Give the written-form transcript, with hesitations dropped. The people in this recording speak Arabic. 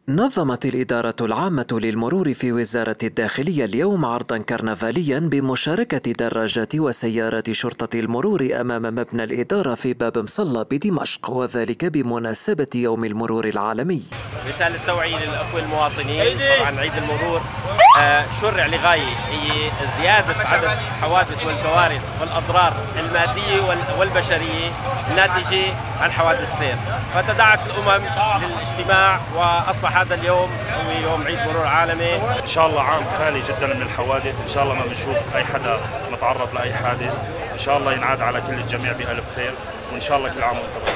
نظمت الإدارة العامة للمرور في وزارة الداخلية اليوم عرضا كرنفاليا بمشاركة دراجات وسيارات شرطة المرور أمام مبنى الإدارة في باب مصلى بدمشق، وذلك بمناسبة يوم المرور العالمي. رسالة توعية للأخوة المواطنين. طبعا عيد المرور شرع لغاية هي زيادة عدد الحوادث والكوارث والأضرار المادية والبشرية الناتجة عن حوادث السير، فتداعت الأمم للاجتماع وأصبح هذا اليوم هو يوم عيد مرور عالمي. إن شاء الله عام خالي جدا من الحوادث، إن شاء الله ما بنشوف أي حدا متعرض لأي حادث، إن شاء الله ينعاد على كل الجميع بألف خير، وإن شاء الله كل عام وأنتم